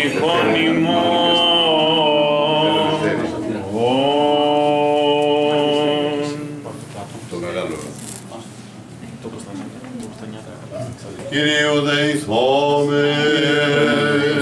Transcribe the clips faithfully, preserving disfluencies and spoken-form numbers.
ψυχών ημών. Κύριε δεηθόμεν.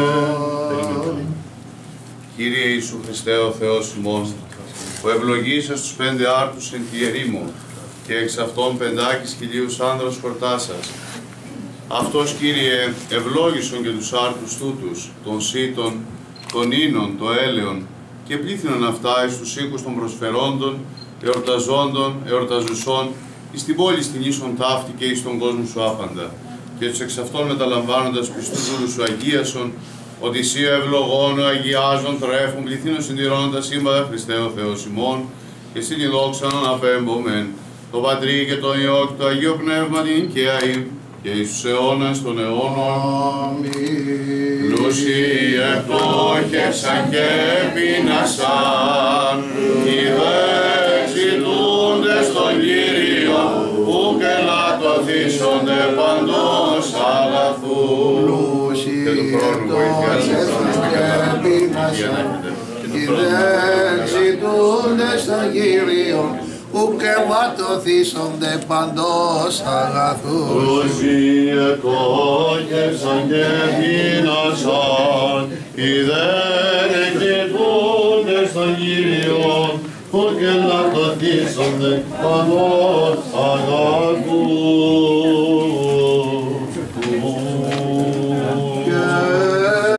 Κύριε Ιησού Χριστέ ο Θεός ημών, που ευλογήσας τους πέντε άρτους εν τη ερήμο και εξ αυτών πεντάκις χιλίους άνδρας χορτάσας. Αυτός, Κύριε, ευλόγησον και τους άρτους τούτους, των σύτων, των ίνων, των έλεων, και πλήθυναν αυτά εις τους οίκους των προσφερόντων, εορταζόντων, εορταζουσών, εις την πόλη στην ίσον ταύτη και εις τον κόσμο σου άπαντα. Και τους εξ αυτών μεταλαμβάνοντας πιστούς δούλους σου αγίασον, ότι εσύ ο ευλογών, ο αγιάζων, τρέφουν, πληθύνων συντηρώνοντας σύμπαντα Χριστέ ο Θεός ημών, και εσύ την δόξα να απέμπομεν, το Πατρί και το Υιό και το Αγίο Πνεύμα την και αΐ, και εις τους αιώνας των αιώνων. Αμήν. Πλούσιοι ευτόχευσαν και πείνασαν, οι δε ζητούντες στον Κύριο, που και λατωθήσονται παντός αγαθού. Πλούσιοι ευτόχευσαν και πείνασαν, οι δε ζητούντες στον Κύριο, που και βατωθήσονται παντός αγαθούς. Πλούσιοι ευτόχευσαν και πείνασαν, οι δε ζητούντες στον Κύριο, που και λατωθήσονται παντός αγαθούς.